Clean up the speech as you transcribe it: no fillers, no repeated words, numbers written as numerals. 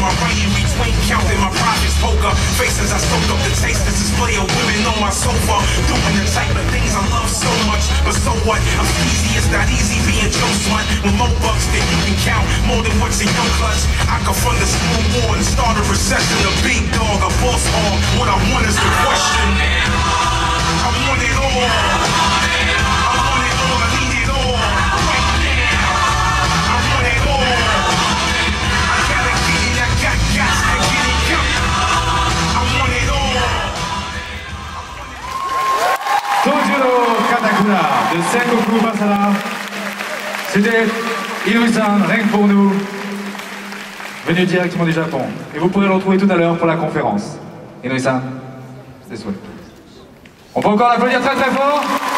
my right in between, counting my profits, poker faces. I soak up the taste, the display of women on my sofa, doing the type of things I love so much. But so what? I'm easy, it's not easy being Joe Slut. With more bucks than you can count, more than what's in your clutch. I can fund a small war and start a recession. A big dog, a boss hog. What I want is the question. I want it all. I want it all. I need it all. Right now. I want it all. I gotta get it. I got to get it. I want it all. Tojuro Katakura de Sengoku Basara. C'était Inoue-san, rien que pour nous, venu directement du Japon. Et vous pourrez le retrouver tout à l'heure pour la conférence. Inoue-san, c'est souhait. On peut encore l'applaudir très très fort?